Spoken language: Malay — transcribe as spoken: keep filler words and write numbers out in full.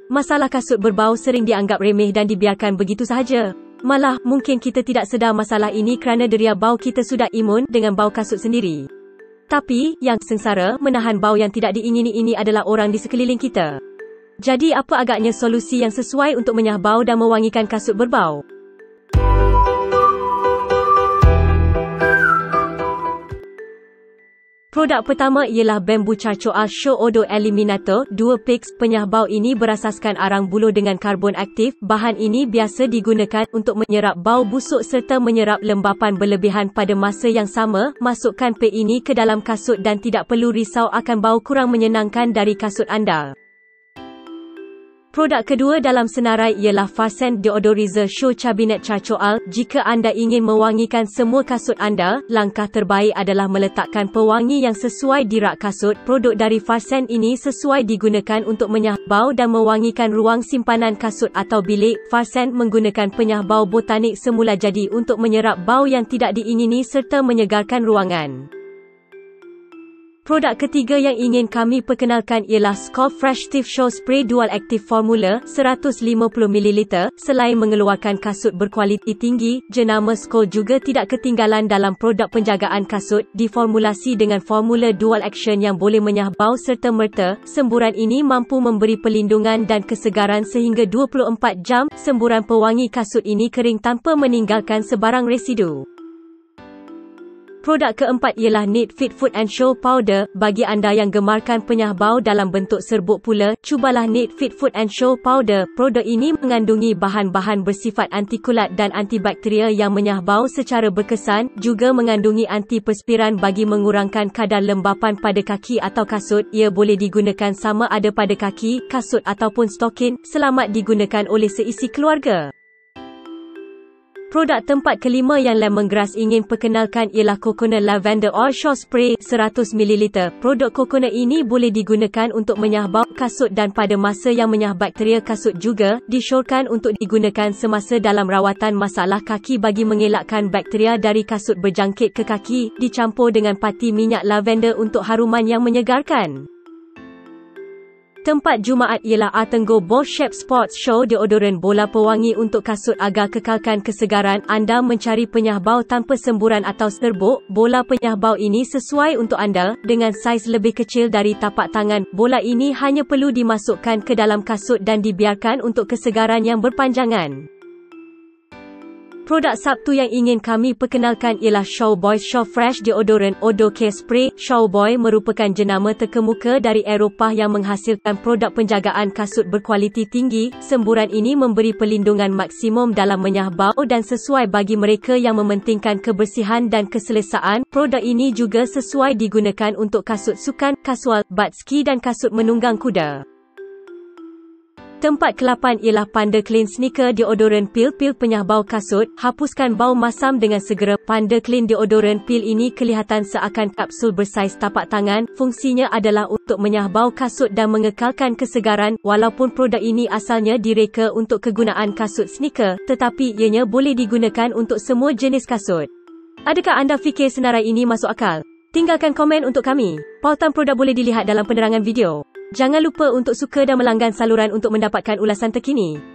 Masalah kasut berbau sering dianggap remeh dan dibiarkan begitu sahaja. Malah, mungkin kita tidak sedar masalah ini kerana deria bau kita sudah imun dengan bau kasut sendiri. Tapi, yang sengsara menahan bau yang tidak diingini ini adalah orang di sekeliling kita. Jadi apa agaknya solusi yang sesuai untuk menyah bau dan mewangikan kasut berbau? Produk pertama ialah Bamboo Charcoal Show Odor Eliminator dua pix. Penyah bau ini berasaskan arang buluh dengan karbon aktif. Bahan ini biasa digunakan untuk menyerap bau busuk serta menyerap lembapan berlebihan pada masa yang sama. Masukkan pek ini ke dalam kasut dan tidak perlu risau akan bau kurang menyenangkan dari kasut anda. Produk kedua dalam senarai ialah Farscent Deodorizer Show Cabinet Charcoal. Jika anda ingin mewangikan semua kasut anda, langkah terbaik adalah meletakkan pewangi yang sesuai di rak kasut. Produk dari Farscent ini sesuai digunakan untuk menyah bau dan mewangikan ruang simpanan kasut atau bilik. Farscent menggunakan penyah bau botanik semula jadi untuk menyerap bau yang tidak diingini serta menyegarkan ruangan. Produk ketiga yang ingin kami perkenalkan ialah Scalp Fresh Stiff Show Spray Dual Active Formula seratus lima puluh mililiter. Selain mengeluarkan kasut berkualiti tinggi, jenama Scalp juga tidak ketinggalan dalam produk penjagaan kasut. Diformulasi dengan formula dual action yang boleh menyah bau serta merta. Semburan ini mampu memberi perlindungan dan kesegaran sehingga dua puluh empat jam. Semburan pewangi kasut ini kering tanpa meninggalkan sebarang residu. Produk keempat ialah Need Fit Foot and Show Powder. Bagi anda yang gemarkan penyah bau dalam bentuk serbuk pula, cubalah Need Fit Foot and Show Powder. Produk ini mengandungi bahan-bahan bersifat antikulat dan antibakteria yang menyah bau secara berkesan, juga mengandungi antiperspiran bagi mengurangkan kadar lembapan pada kaki atau kasut. Ia boleh digunakan sama ada pada kaki, kasut ataupun stokin. Selamat digunakan oleh seisi keluarga. Produk tempat kelima yang Lemongrass ingin perkenalkan ialah Coconut Lavender Oil Show Spray seratus mililiter. Produk coconut ini boleh digunakan untuk menyah bau kasut dan pada masa yang menyah bakteria kasut juga. Disyorkan untuk digunakan semasa dalam rawatan masalah kaki bagi mengelakkan bakteria dari kasut berjangkit ke kaki. Dicampur dengan pati minyak lavender untuk haruman yang menyegarkan. Tempat Jumaat ialah Artengo Bold Shape Sports Show Deodorant Bola pewangi untuk kasut agar kekalkan kesegaran. Anda mencari penyah bau tanpa semburan atau serbuk? Bola penyah bau ini sesuai untuk anda. Dengan saiz lebih kecil dari tapak tangan, bola ini hanya perlu dimasukkan ke dalam kasut dan dibiarkan untuk kesegaran yang berpanjangan. Produk Sabtu yang ingin kami perkenalkan ialah Showboy Show Fresh Deodorant Odor Care Spray. Showboy merupakan jenama terkemuka dari Eropah yang menghasilkan produk penjagaan kasut berkualiti tinggi. Semburan ini memberi perlindungan maksimum dalam menyah bau dan sesuai bagi mereka yang mementingkan kebersihan dan keselesaan. Produk ini juga sesuai digunakan untuk kasut sukan, kasual, bad ski dan kasut menunggang kuda. Tempat kelapan ialah Panda Clean Sneaker Deodorant Peel. Peel penyah bau kasut, hapuskan bau masam dengan segera. Panda Clean Deodorant Peel ini kelihatan seakan kapsul bersaiz tapak tangan. Fungsinya adalah untuk menyah bau kasut dan mengekalkan kesegaran. Walaupun produk ini asalnya direka untuk kegunaan kasut sneaker, tetapi ianya boleh digunakan untuk semua jenis kasut. Adakah anda fikir senarai ini masuk akal? Tinggalkan komen untuk kami. Pautan produk boleh dilihat dalam penerangan video. Jangan lupa untuk suka dan melanggan saluran untuk mendapatkan ulasan terkini.